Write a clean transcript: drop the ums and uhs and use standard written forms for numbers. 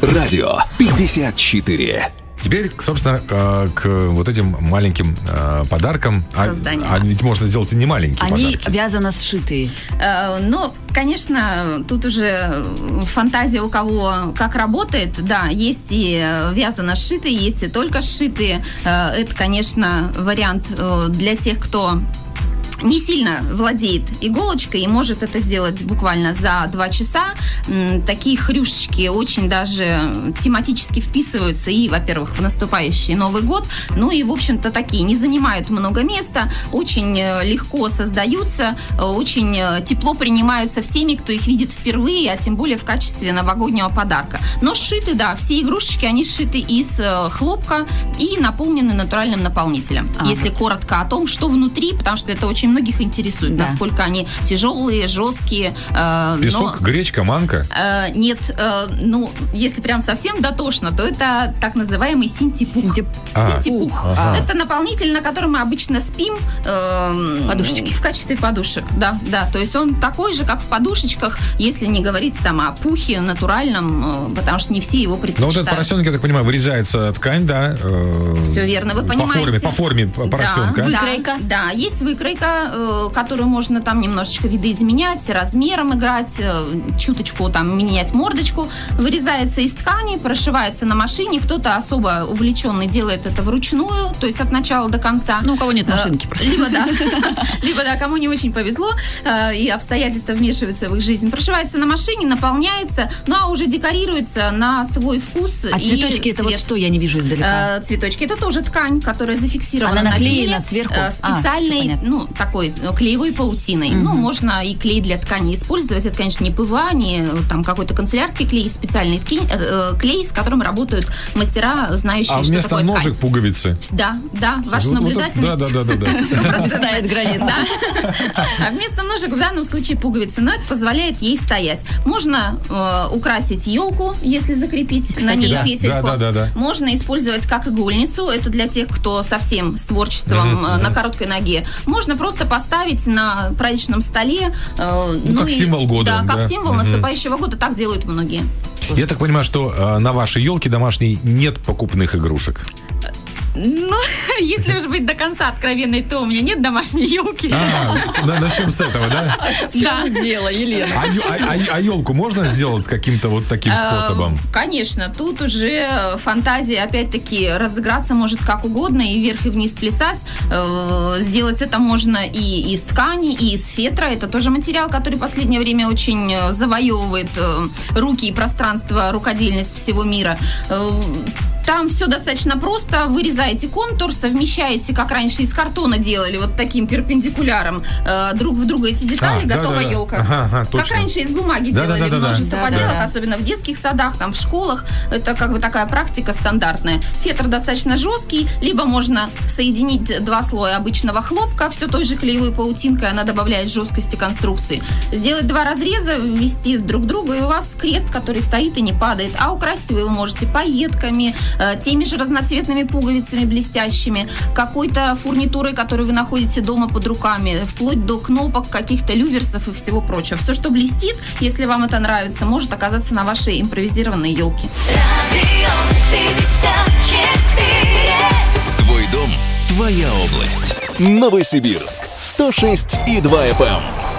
Радио 54. Теперь, собственно, к вот этим маленьким подаркам. А ведь можно сделать и не маленькие Они подарки. вязано сшитые. Ну, конечно, тут уже фантазия у кого как работает. Да, есть и вязано сшитые, есть и только сшитые. Это, конечно, вариант для тех, кто не сильно владеет иголочкой и может это сделать буквально за 2 часа. Такие хрюшечки очень даже тематически вписываются и, во-первых, в наступающий Новый год, ну и, в общем-то, такие не занимают много места, очень легко создаются, очень тепло принимаются всеми, кто их видит впервые, а тем более в качестве новогоднего подарка. Но сшиты, да, все игрушечки, они сшиты из хлопка и наполнены натуральным наполнителем. Если коротко о том, что внутри, потому что это очень многих интересует, да, насколько они тяжелые, жесткие. Песок, гречка, манка? Нет, ну, если прям совсем дотошно, то это так называемый синтепух. Синтепух. Это наполнитель, на котором мы обычно спим. Подушечки. В качестве подушек, да, да. То есть он такой же, как в подушечках, если не говорить там о пухе натуральном, потому что не все его предпочитают. Ну, вот этот поросенок, я так понимаю, вырезается ткань, да? Все верно, вы понимаете. По форме поросенка. Да, выкройка. Да, есть выкройка, которую можно там немножечко видоизменять, размером играть, чуточку там менять мордочку. Вырезается из ткани, прошивается на машине. Кто-то особо увлеченный делает это вручную, то есть от начала до конца. Ну, у кого нет машинки просто. Либо да, кому не очень повезло, и обстоятельства вмешиваются в их жизнь. Прошивается на машине, наполняется, ну а уже декорируется на свой вкус. А цветочки это вот что, я не вижу издалека? Цветочки это тоже ткань, которая зафиксирована на теле. Сверху? Специальной, ну, такой клеевой паутиной. Ну, можно и клей для ткани использовать. Это, конечно, не ПВА, не там какой-то канцелярский клей, специальный клей, с которым работают мастера, знающие, что такое ткань. А вместо ножек пуговицы? Да, ваша наблюдательность. Да. Ставит границы. А вместо ножек в данном случае пуговицы. Но это позволяет ей стоять. Можно украсить елку, если закрепить на ней петельку. Можно использовать как игольницу. Это для тех, кто совсем с творчеством на короткой ноге. Можно просто поставить на праздничном столе. Как символ года. Да, как символ наступающего года. Так делают многие. Я так понимаю, что на вашей елке домашней нет покупных игрушек. Ну, если уж быть до конца откровенной, то у меня нет домашней елки. Начнем с этого, да? Да. Дело, Елена. А елку можно сделать каким-то вот таким способом? Конечно, тут уже фантазия, опять-таки, разыграться может как угодно, и вверх, и вниз плясать. Сделать это можно и из ткани, и из фетра. Это тоже материал, который в последнее время очень завоевывает руки и пространство рукодельниц всего мира. Там все достаточно просто. Вырезаете контур, совмещаете, как раньше из картона делали, вот таким перпендикуляром друг в друга эти детали, готовая елка. Как раньше из бумаги делали множество поделок, особенно в детских садах, там в школах. Это как бы такая практика стандартная. Фетр достаточно жесткий, либо можно соединить 2 слоя обычного хлопка, все той же клеевой паутинкой, она добавляет жесткости конструкции. Сделать 2 разреза, ввести друг друга, и у вас крест, который стоит и не падает. А украсть вы его можете пайетками, теми же разноцветными пуговицами блестящими, какой-то фурнитурой, которую вы находите дома под руками, вплоть до кнопок, каких-то люверсов и всего прочего. Все, что блестит, если вам это нравится, может оказаться на вашей импровизированной елке. Твой дом, твоя область. Новосибирск 106,2 FM.